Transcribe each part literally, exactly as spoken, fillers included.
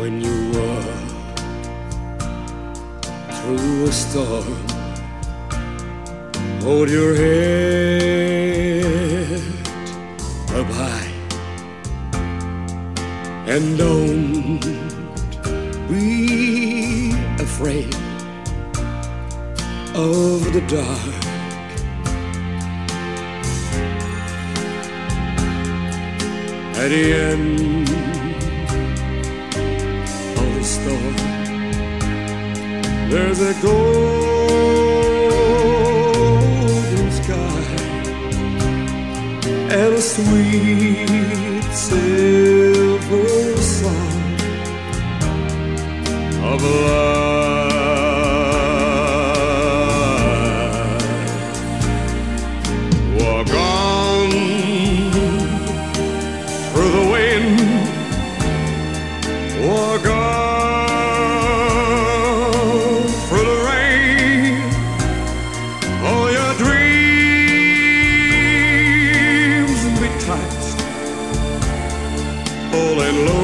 when you walk through a storm. Hold your head up high and don't be afraid of the dark. At the end of the storm, there's a golden sky and a sweet silver song of love. Walk on through the wind, walk on through the rain. All your dreams be tight, all and low.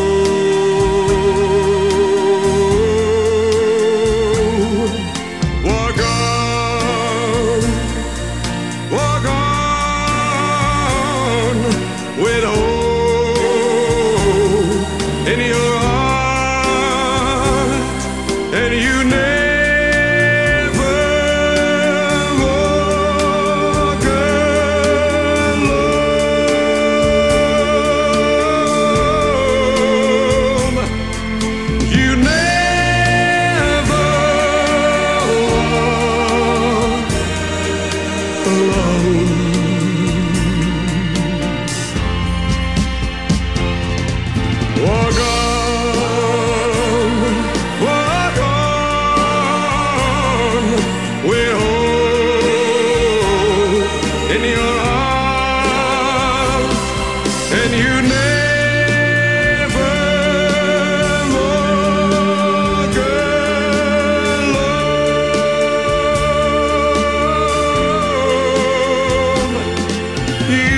Walk on, walk on with hope in your heart, and you never walk alone. You never walk alone. Walk on, walk on, with hope in your heart, and you never walk alone. You